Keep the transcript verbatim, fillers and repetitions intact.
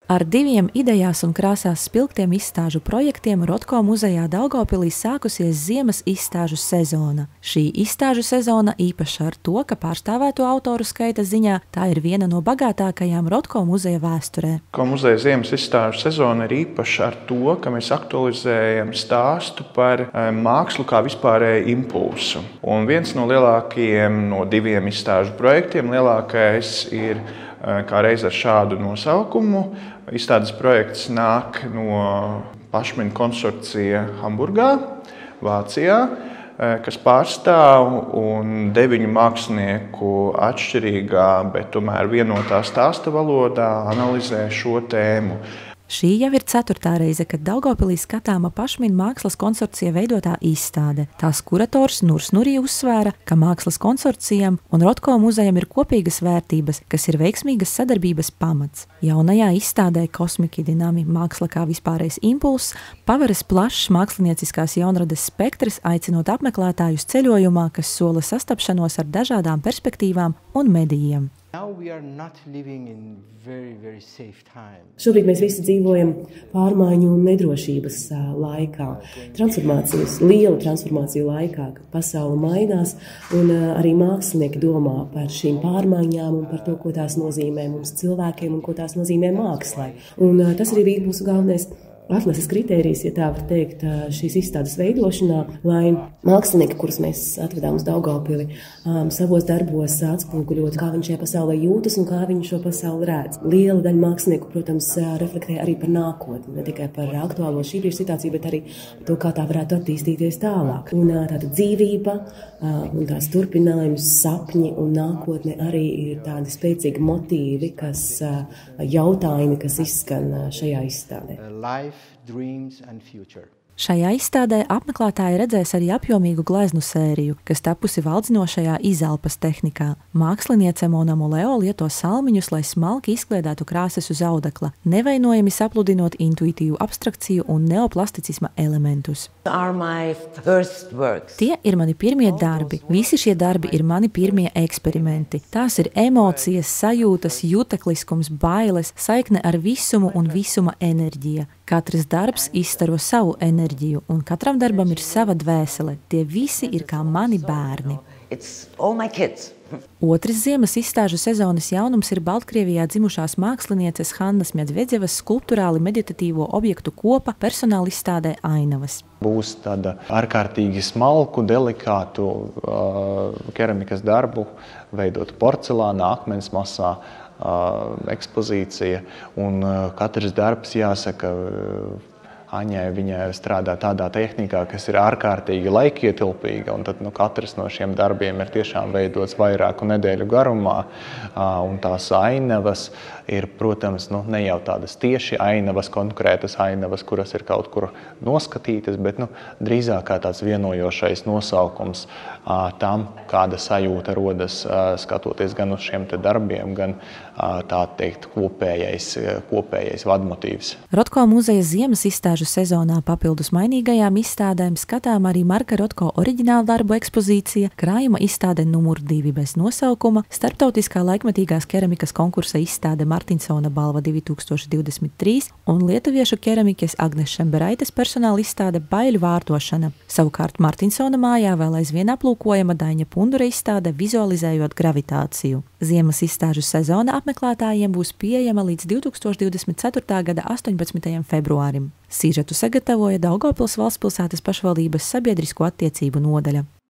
Ar diviem idejās un krāsās spilgtiem izstāžu projektiem Rotko muzejā Daugavpilī sākusies ziemas izstāžu sezona. Šī izstāžu sezona īpaša ar to, ka pārstāvēto autoru skaita ziņā tā ir viena no bagātākajām Rotko muzeja vēsturē. Rotko muzeja ziemas izstāžu sezona ir īpaša ar to, ka mēs aktualizējam stāstu par mākslu kā vispārēju impulsu. Un viens no lielākajiem no diviem izstāžu projektiem, lielākais ir kā reiz ar šādu nosaukumu. Izstādes projekts nāk no Pašmina konsorcija Hamburgā, Vācijā, kas pārstāv un deviņu mākslinieku atšķirīgā, bet tomēr vienotā stāsta valodā analizē šo tēmu. Šī jau ir ceturtā reize, kad Daugavpilī skatāma Pašmina mākslas konsorcija veidotā izstāde. Tās kurators Nurs Nurī uzsvēra, ka mākslas konsorcijam un Rotko muzejam ir kopīgas vērtības, kas ir veiksmīgas sadarbības pamats. Jaunajā izstādē Kosmiki dinami māksla kā vispārējais impulss paveras plašs mākslinieciskās jaunrades spektrs, aicinot apmeklētājus ceļojumā, kas sola sastapšanos ar dažādām perspektīvām un medijiem. Šobrīd mēs visi dzīvojam pārmaiņu un nedrošības laikā, transformācijas, liela transformāciju laikā, kad pasaule mainās un arī mākslinieki domā par šīm pārmaiņām un par to, ko tās nozīmē mums cilvēkiem un ko tās nozīmē mākslai. Un tas arī bija mūsu galvenais atlases kritērijs, ja tā var teikt, šīs izstādes veidošanā, lai mākslinieki, kurus mēs atvedām uz Daugavpili, um, savos darbos atspoguļot, kā viņš šajā pasaulē jūtas un kā viņi šo pasauli redz. Liela daļa mākslinieku, protams, reflektē arī par nākotni, ne tikai par aktuālo šī brīža situāciju, bet arī to, kā tā varētu attīstīties tālāk. Un tāda dzīvība un tās turpinājums, sapņi un nākotne arī ir tādi spēcīgi motīvi, kas jautājumi, kas izskan šajā izstādē. Dreams and future. Šajā izstādē apmeklētāji redzēs arī apjomīgu gleznu sēriju, kas tapusi valdzinošajā izelpas tehnikā. Māksliniece Mona Muleo lieto salmiņus, lai smalki izkliedētu krāsas uz audekla, nevainojami sapludinot intuitīvu abstrakciju un neoplasticisma elementus. Tie ir mani pirmie darbi. Visi šie darbi ir mani pirmie eksperimenti. Tās ir emocijas, sajūtas, jutekliskums, bailes, saikne ar visumu un visuma enerģija. Katrs darbs izstaro savu enerģiju, un katram darbam ir sava dvēsele. Tie visi ir kā mani bērni. Otrs ziemas izstāžu sezonas jaunums ir Baltkrievijā dzimušās mākslinieces Hannas Medvedevas skulpturāli meditatīvo objektu kopa personāla izstādē Ainavas. Būs tāda ārkārtīgi smalku, delikātu uh, keramikas darbu, veidotu porcelāna, akmens masā, uh, ekspozīcija, un uh, katrs darbs, jāsaka, uh, Aņai viņai strādā tādā tehnikā, kas ir ārkārtīgi laikietilpīga, un tad nu, katrs no šiem darbiem ir tiešām veidots vairāku nedēļu garumā, un tās ainavas ir, protams, nu, ne jau tādas tieši ainavas, konkrētas ainavas, kuras ir kaut kur noskatītas, bet nu, drīzāk kā tāds vienojošais nosaukums tam, kāda sajūta rodas skatoties gan uz šiem te darbiem, gan tā teikt kopējais, kopējais vadmotīvs. Rotko muzeja ziemas izstāžu sezonā papildus mainīgajām izstādēm skatām arī Marka Rotko oriģināla darbu ekspozīcija, krājuma izstāde numur divi bez nosaukuma, starptautiskā laikmetīgās keramikas konkursa izstāde Martinsona balva divi tūkstoši divdesmit trīs un lietuviešu keramikas Agnes Šemberaites personāla izstāde Baiļu vārtošana. Savukārt Martinsona mājā vēl aizvien aplūkojama Daņa Pundura izstāde Vizualizējot gravitāciju. Ziemas izstāžu sezona apmeklētājiem būs pieejama līdz divi tūkstoši divdesmit ceturtā gada astoņpadsmitajam februārim. Sižetu sagatavoja Daugavpils valstspilsētas pašvaldības sabiedrisko attiecību nodaļa.